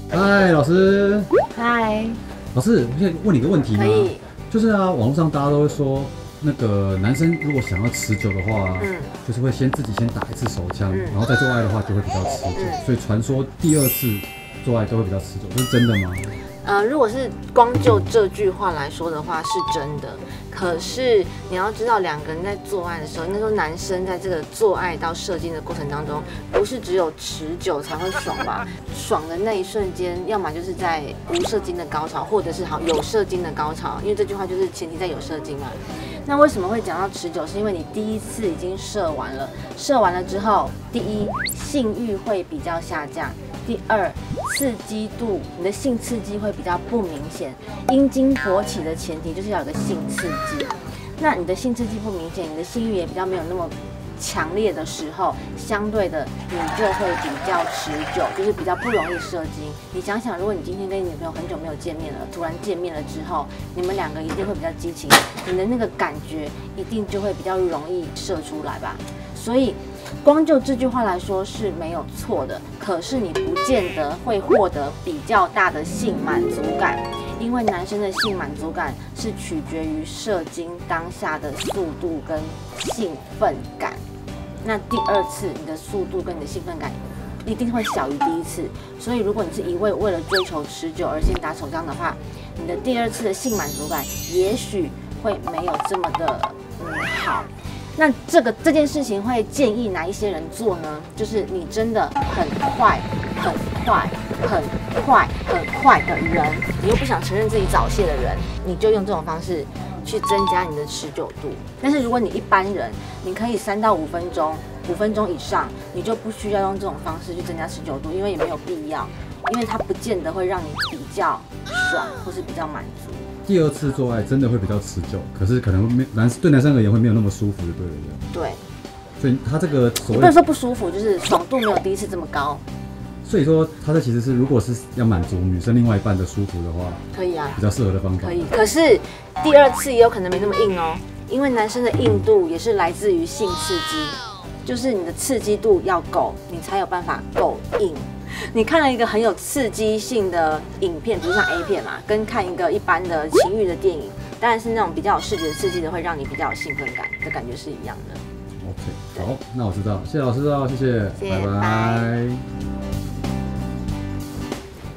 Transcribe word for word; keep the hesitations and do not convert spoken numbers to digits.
嗨，老师。 嗨， 老师，我现在问你个问题吗？ 可以。 就是啊，网络上大家都会说，那个男生如果想要持久的话，嗯，就是会先自己先打一次手枪，嗯、然后再做爱的话就会比较持久。嗯、所以传说第二次做爱都会比较持久，这是真的吗？ 呃，如果是光就这句话来说的话，是真的。可是你要知道，两个人在做爱的时候，应该说男生在这个做爱到射精的过程当中，不是只有持久才会爽吧？爽的那一瞬间，要么就是在无射精的高潮，或者是好有射精的高潮，因为这句话就是前提在有射精嘛。那为什么会讲到持久？是因为你第一次已经射完了，射完了之后，第一性欲会比较下降。第二，刺激度，你的性刺激会比较不明显。阴茎勃起的前提就是要有个性刺激，那你的性刺激不明显，你的性欲也比较没有那么强烈的时候，相对的你就会比较持久，就是比较不容易射精。你想想，如果你今天跟你女朋友很久没有见面了，突然见面了之后，你们两个一定会比较激情，你的那个感觉一定就会比较容易射出来吧。所以光就这句话来说是没有错的，可是你不见得会获得比较大的性满足感，因为男生的性满足感是取决于射精当下的速度跟兴奋感。那第二次你的速度跟你的兴奋感一定会小于第一次，所以如果你是一味为了追求持久而先打手枪的话，你的第二次的性满足感也许会没有这么的嗯好。那这个这件事情会建议哪一些人做呢？就是你真的很快、很快、很快、很快的人，你又不想承认自己早泄的人，你就用这种方式去增加你的持久度。但是如果你一般人，你可以三到五分钟，五分钟以上，你就不需要用这种方式去增加持久度，因为也没有必要，因为它不见得会让你比较爽或是比较满足。 第二次做爱真的会比较持久，可是可能没男对男生而言会没有那么舒服，就对了。 对， 所以他这个所谓不能说不舒服，就是爽度没有第一次这么高。 所以说，他这其实是如果是要满足女生另外一半的舒服的话， 可以啊， 比较适合的方法。 可以，可是第二次也有可能没那么硬哦，因为男生的硬度也是来自于性刺激，就是你的刺激度要够，你才有办法够硬。你看了一个很有刺激性的影片，比如像 A 片嘛，跟看一个一般的情欲的电影，当然是那种比较有视觉刺激的，会让你比较有兴奋感的感觉是一样的。 OK， 好，那我知道，谢谢老师哦，谢谢， 谢谢拜拜。 拜。